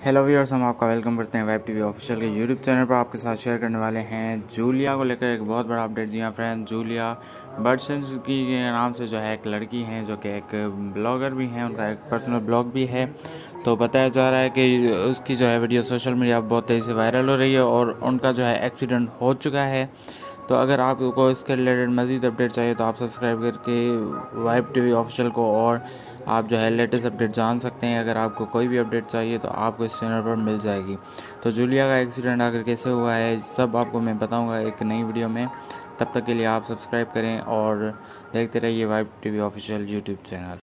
Hello viewers, हम आपका welcome करते हैं वेब टीवी ऑफिशियल के यूट्यूब चैनल पर। आपके साथ शेयर करने वाले हैं जूलिया को लेकर एक बहुत बड़ा अपडेट। जी हाँ फ्रेंड, जूलिया बर्डसेंस की के नाम से जो है एक लड़की हैं जो कि एक ब्लॉगर भी हैं, उनका एक पर्सनल ब्लॉग भी है। तो बताया जा रहा है कि उसकी जो है वीडियो सोशल मीडिया पर बहुत तेज़ी से वायरल हो रही है और उनका जो है एक्सीडेंट हो चुका है। तो अगर आपको इसके रिलेटेड मज़ीद अपडेट चाहिए तो आप सब्सक्राइब करके वेब टीवी ऑफिशियल को और आप जो है लेटेस्ट अपडेट जान सकते हैं। अगर आपको कोई भी अपडेट चाहिए तो आपको इस चैनल पर मिल जाएगी। तो जूलिया का एक्सीडेंट आकर कैसे हुआ है सब आपको मैं बताऊंगा एक नई वीडियो में। तब तक के लिए आप सब्सक्राइब करें और देखते रहिए web TV official YouTube channel.